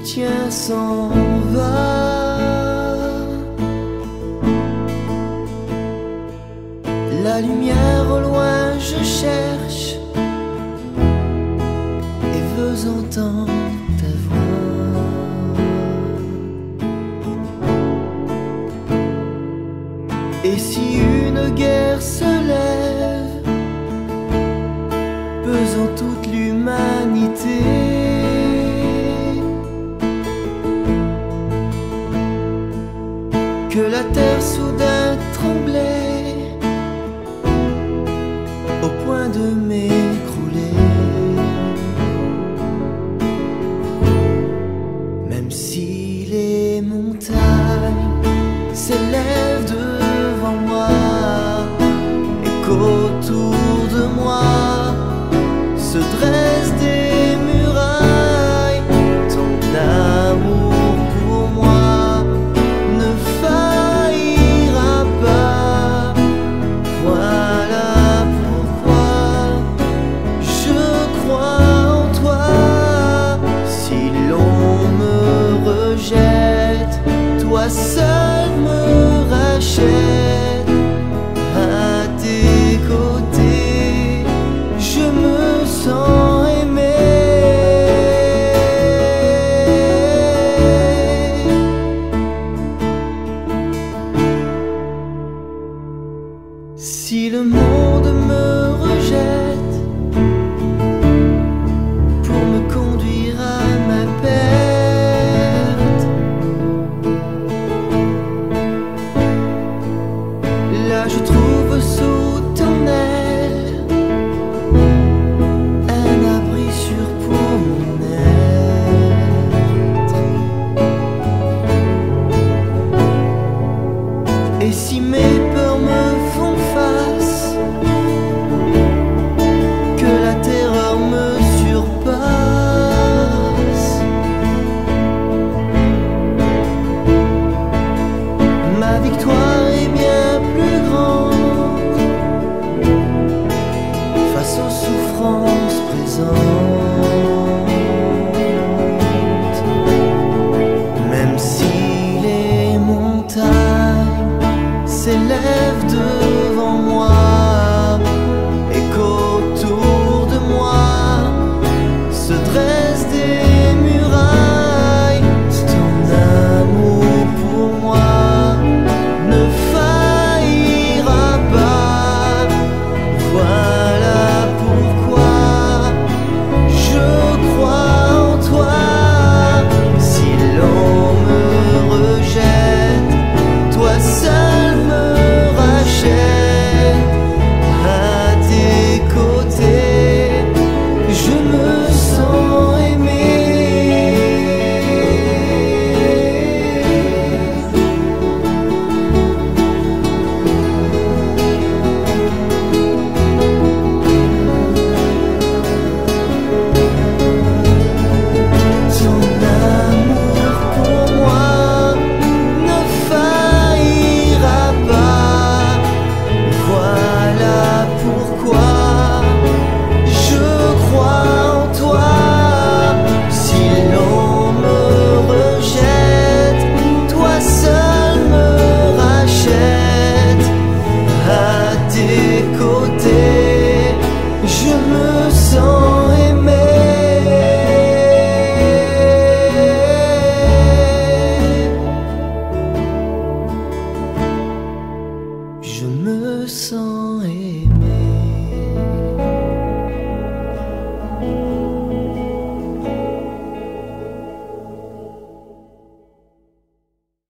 tien s'en va. La lumière au loin je cherche et veux entendre ta voix. Et si une guerre se lève, pesant toute l'humanité, que la terre soudain tremblait au point de m'écrouler, même si les montagnes s'élèvent devant moi et qu'autour de moi se dressent des murailles, ton amour pour moi ne faillira pas. Voilà pourquoi je crois en toi. Si l'on me rejette, toi seul me rachète. À tes côtés, je me sens aimé. Si le monde me rejette pour me conduire à ma perte, là je trouve sous ton aile un abri sûr pour mon être. Et si mes peurs me font face, que la terreur me surpasse, ma victoire est bien plus grande face aux souffrances présentes. Même si les montagnes s'élèvent devant moi et qu'autour de moi se dressent des murailles, ton amour pour moi ne faillira pas. Voilà pourquoi je crois en toi. Si l'on me rejette, toi seul me rachète. À tes côtés, je me